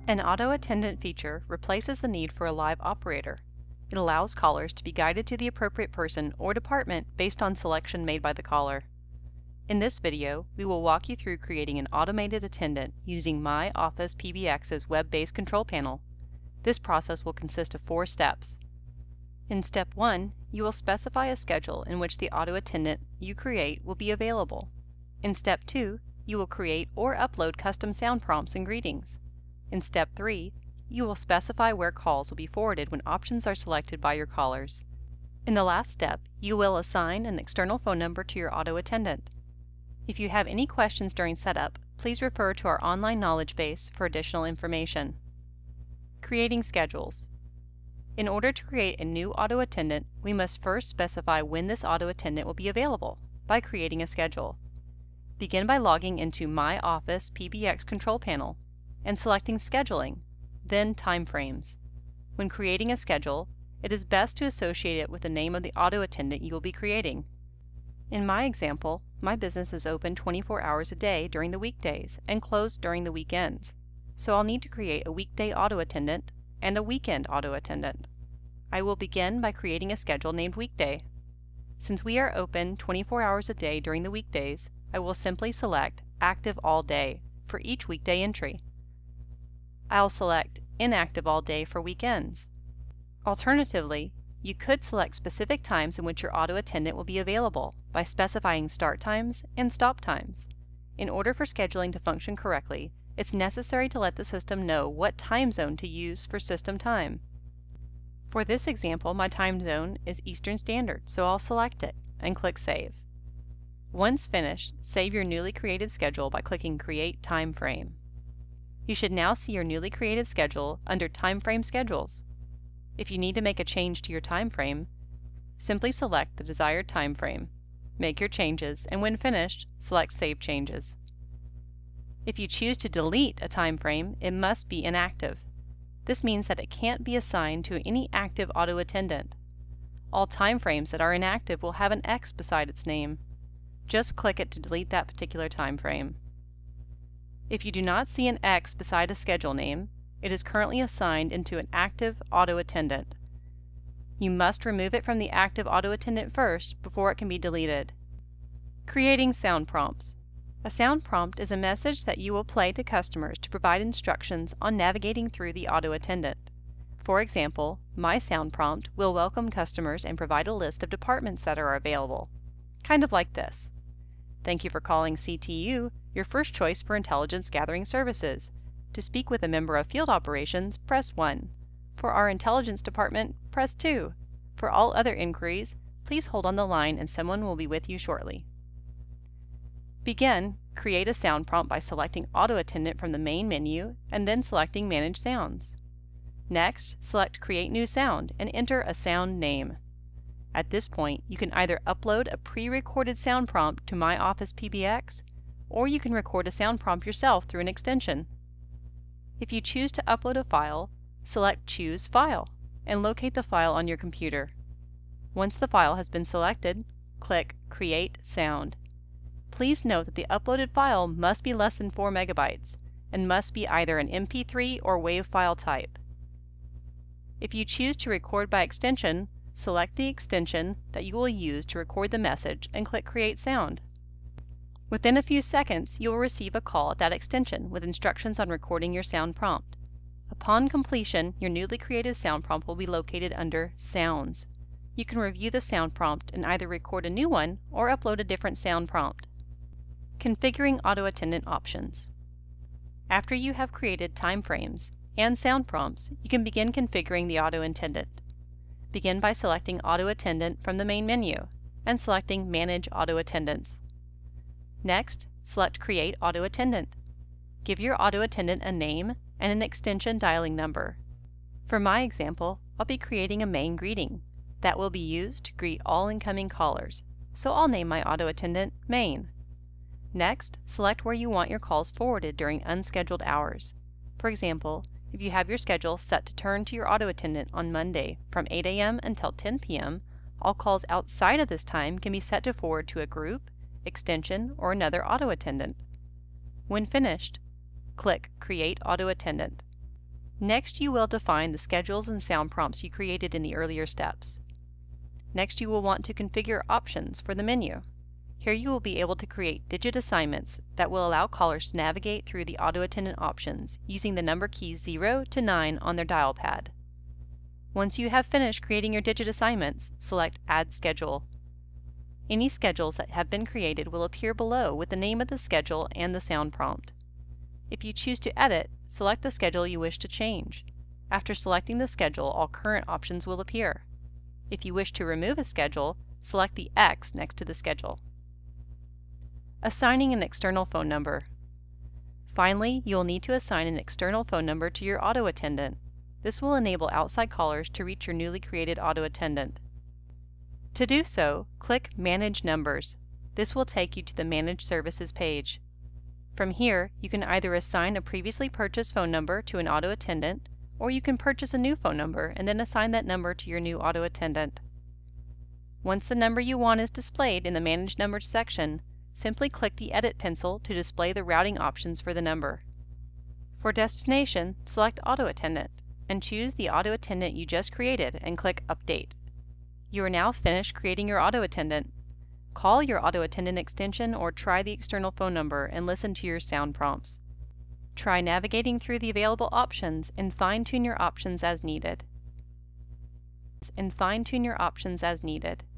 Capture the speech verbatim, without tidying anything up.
An Auto Attendant feature replaces the need for a live operator. It allows callers to be guided to the appropriate person or department based on selection made by the caller. In this video, we will walk you through creating an automated attendant using MyOfficePBX's web-based control panel. This process will consist of four steps. In step one, you will specify a schedule in which the auto attendant you create will be available. In step two, you will create or upload custom sound prompts and greetings. In step three, you will specify where calls will be forwarded when options are selected by your callers. In the last step, you will assign an external phone number to your auto attendant. If you have any questions during setup, please refer to our online knowledge base for additional information. Creating schedules. In order to create a new auto attendant, we must first specify when this auto attendant will be available by creating a schedule. Begin by logging into MyOfficePBX control panel and selecting Scheduling, then Timeframes. When creating a schedule, it is best to associate it with the name of the auto attendant you will be creating. In my example, my business is open twenty-four hours a day during the weekdays and closed during the weekends, so I'll need to create a weekday auto attendant and a weekend auto attendant. I will begin by creating a schedule named Weekday. Since we are open twenty-four hours a day during the weekdays, I will simply select Active All Day for each weekday entry. I'll select Inactive All Day for weekends. Alternatively, you could select specific times in which your auto attendant will be available by specifying start times and stop times. In order for scheduling to function correctly, it's necessary to let the system know what time zone to use for system time. For this example, my time zone is Eastern Standard, so I'll select it and click Save. Once finished, save your newly created schedule by clicking Create Time Frame. You should now see your newly created schedule under Time Frame Schedules. If you need to make a change to your time frame, simply select the desired time frame, make your changes, and when finished, select Save Changes. If you choose to delete a time frame, it must be inactive. This means that it can't be assigned to any active auto attendant. All time frames that are inactive will have an X beside its name. Just click it to delete that particular time frame. If you do not see an X beside a schedule name, it is currently assigned into an active auto attendant. You must remove it from the active auto attendant first before it can be deleted. Creating sound prompts. A sound prompt is a message that you will play to customers to provide instructions on navigating through the auto attendant. For example, my sound prompt will welcome customers and provide a list of departments that are available. Kind of like this. Thank you for calling C T U, your first choice for intelligence gathering services. To speak with a member of field operations, press one. For our intelligence department, press two. For all other inquiries, please hold on the line and someone will be with you shortly. Begin, create a sound prompt by selecting Auto Attendant from the main menu and then selecting Manage Sounds. Next, select Create New Sound and enter a sound name. At this point, you can either upload a pre-recorded sound prompt to MyOfficePBX, or you can record a sound prompt yourself through an extension. If you choose to upload a file, select Choose File and locate the file on your computer. Once the file has been selected, click Create Sound. Please note that the uploaded file must be less than four megabytes and must be either an M P three or WAV file type. If you choose to record by extension, select the extension that you will use to record the message and click Create Sound. Within a few seconds, you will receive a call at that extension with instructions on recording your sound prompt. Upon completion, your newly created sound prompt will be located under Sounds. You can review the sound prompt and either record a new one or upload a different sound prompt. Configuring auto attendant options. After you have created time frames and sound prompts, you can begin configuring the auto attendant. Begin by selecting Auto Attendant from the main menu and selecting Manage Auto Attendants. Next, select Create Auto Attendant. Give your auto attendant a name and an extension dialing number. For my example, I'll be creating a main greeting that will be used to greet all incoming callers, so I'll name my auto attendant Main. Next, select where you want your calls forwarded during unscheduled hours. For example, if you have your schedule set to turn to your auto attendant on Monday from eight A M until ten P M, all calls outside of this time can be set to forward to a group, extension, or another auto attendant. When finished, click Create Auto Attendant. Next, you will define the schedules and sound prompts you created in the earlier steps. Next, you will want to configure options for the menu. Here you will be able to create digit assignments that will allow callers to navigate through the Auto Attendant options using the number keys zero to nine on their dial pad. Once you have finished creating your digit assignments, select Add Schedule. Any schedules that have been created will appear below with the name of the schedule and the sound prompt. If you choose to edit, select the schedule you wish to change. After selecting the schedule, all current options will appear. If you wish to remove a schedule, select the X next to the schedule. Assigning an external phone number. Finally, you will need to assign an external phone number to your Auto Attendant. This will enable outside callers to reach your newly created Auto Attendant. To do so, click Manage Numbers. This will take you to the Manage Services page. From here, you can either assign a previously purchased phone number to an Auto Attendant, or you can purchase a new phone number and then assign that number to your new Auto Attendant. Once the number you want is displayed in the Manage Numbers section, simply click the Edit pencil to display the routing options for the number. For destination, select Auto Attendant and choose the Auto Attendant you just created and click Update. You are now finished creating your Auto Attendant. Call your Auto Attendant extension or try the external phone number and listen to your sound prompts. Try navigating through the available options and fine-tune your options as needed. And fine-tune your options as needed.